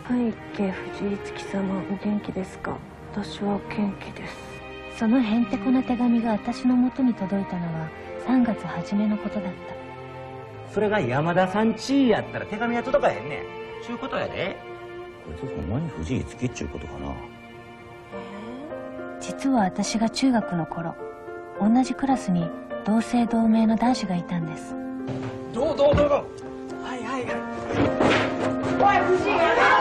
はい家藤井月様、お元気ですか？私は元気です。 そのへんてこな手紙が私のもとに届いたのは3月初めのことだった。 それが山田さんちやったら手紙は届かへんねん。ちゅうことやで。こいつほんまに藤井月っちゅうことかな。 実は私が中学の頃、同じクラスに同姓同名の男子がいたんです。 どうはいはいはい。おい藤井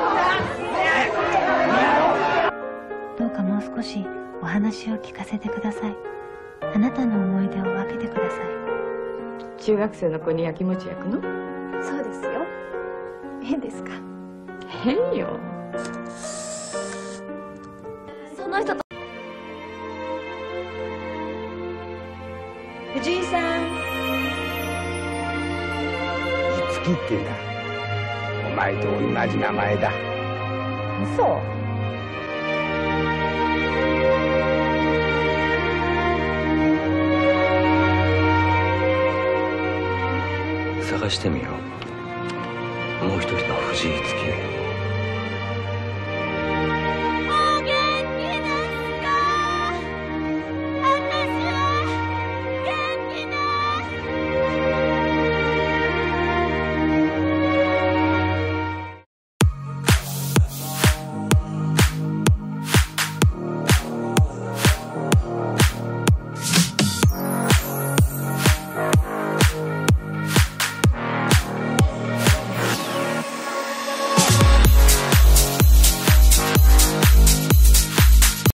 どうかもう少しお話を聞かせてください。あなたの思い出を分けてください。 中学生の子にやきもち焼くの？そうですよ。変ですか？変よ。その人と藤井さん。 月ってな、お前と同じ名前だ。 嘘。 探してみよう。もう一人の藤井月。